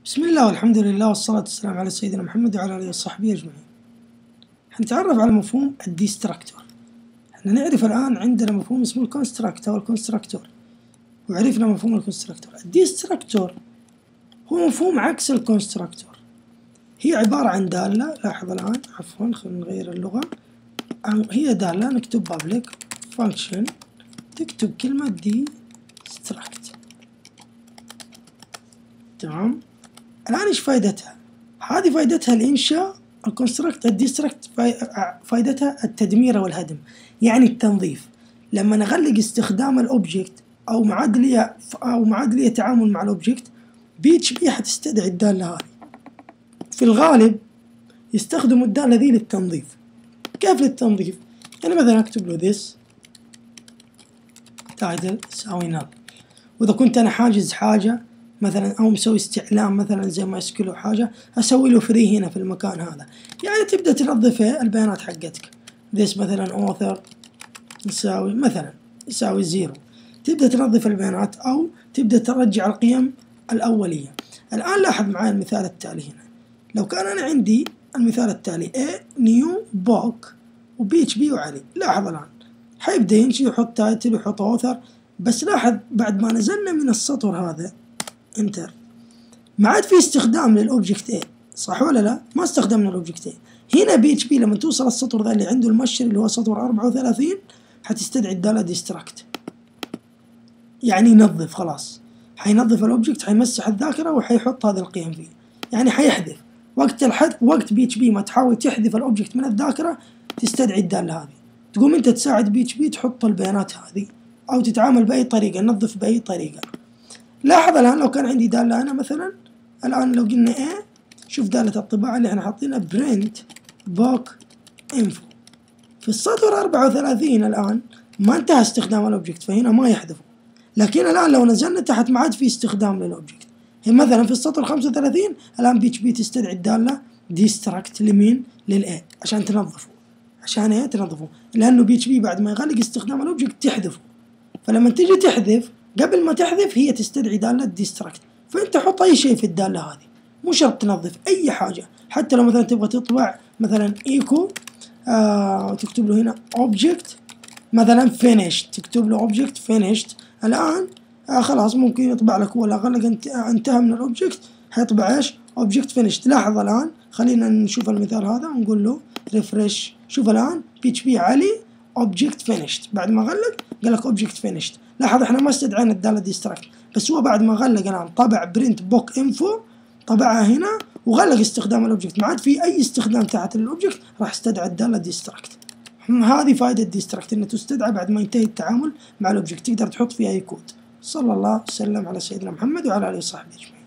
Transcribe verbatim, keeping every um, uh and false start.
بسم الله والحمد لله والصلاة والسلام على سيدنا محمد وعلى آله وصحبه أجمعين. حنتعرف على مفهوم الديستراكتور. احنا نعرف الآن عندنا مفهوم اسمه الكونستراكتور والكونستراكتور، وعرفنا مفهوم الكونستراكتور. الديستراكتور هو مفهوم عكس الكونستراكتور. هي عبارة عن دالة، لاحظ الآن عفوا خلينا نغير اللغة. هي دالة نكتب public function تكتب كلمة distract. تمام. الآن إيش فائدتها؟ هذه فائدتها الإنشاء، الكونستراكت الديستراكت فائدتها التدمير والهدم، يعني التنظيف. لما نغلق استخدام الأوبجكت أو معادلية أو معادلية تعامل مع الأوبجكت، بي اتش بي حتستدعي الدالة هذه. في الغالب يستخدموا الدالة ذي للتنظيف. كيف للتنظيف؟ يعني مثلا أكتب له this title يساوي null، وإذا كنت أنا حاجز حاجة مثلا أو مسوي استعلام مثلا زي ما يسكله حاجة، أسوي له فري هنا في المكان هذا. يعني تبدأ تنظف البيانات حقتك. this مثلا author يساوي مثلا يساوي زيرو، تبدأ تنظف البيانات أو تبدأ ترجع القيم الأولية. الآن لاحظ معي المثال التالي هنا. لو كان أنا عندي المثال التالي a new book و بي اتش بي وعلي، لاحظ الآن حيبدأ يمشي يحط تايتل ويحط author، بس لاحظ بعد ما نزلنا من السطر هذا انتر ما عاد في استخدام للأوبجكت A، صح ولا لا؟ ما استخدمنا الأوبجكت A. هنا بي اتش بي لما توصل السطر ذا اللي عنده المؤشر اللي هو سطر أربعة وثلاثين حتستدعي الدالة ديستراكت، يعني ينظف. خلاص حينظف الأوبجكت، حيمسح الذاكرة وحيحط هذه القيم فيه، يعني حيحذف. وقت الحذف وقت بي اتش بي ما تحاول تحذف الأوبجكت من الذاكرة تستدعي الدالة هذه. تقوم أنت تساعد بي اتش بي تحط البيانات هذه أو تتعامل بأي طريقة، نظف بأي طريقة. لاحظ الآن لو كان عندي دالة أنا مثلا، الآن لو قلنا A، شوف دالة الطباعة اللي احنا حاطينها print book info في السطر أربعة وثلاثين. الآن ما انتهى استخدام الأوبجكت، فهنا ما يحذفه. لكن الآن لو نزلنا تحت ما عاد في استخدام للأوبجكت. هي مثلا في السطر خمسة وثلاثين الآن بي اتش بي تستدعي الدالة distract لمين؟ للA عشان تنظفه. عشان ايه تنظفه؟ لأنه بي اتش بي بعد ما يغلق استخدام الأوبجكت تحذفه. فلما تيجي تحذف قبل ما تحذف هي تستدعي دالة ديستراكت. فأنت حط أي شيء في الدالة هذه، مو شرط تنظف أي حاجة. حتى لو مثلا تبغى تطبع مثلا إيكو آه تكتب له هنا أوبجكت مثلا فينيشت، تكتب له أوبجكت فينيشت. الآن آه خلاص ممكن يطبع لك، ولا غلق انتهى من الأوبجكت حيطبع إيش؟ أوبجكت فينيشت. لاحظ الآن خلينا نشوف المثال هذا ونقول له ريفرش. شوف الآن بي اتش بي علي أوبجكت فينيشت، بعد ما غلق قال لك أوبجكت فينيشت. لاحظ احنا ما استدعينا الدالة ديستراكت، بس هو بعد ما غلق الآن طبع برنت بوك انفو، طبعها هنا وغلق استخدام الأوبجكت، ما عاد في أي استخدام تحت الأوبجكت، راح استدعى الدالة ديستراكت. هذه فائدة ديستراكت، إنه تستدعى بعد ما ينتهي التعامل مع الأوبجكت، تقدر تحط فيها أي كود. صلى الله وسلم على سيدنا محمد وعلى آله وصحبه أجمعين.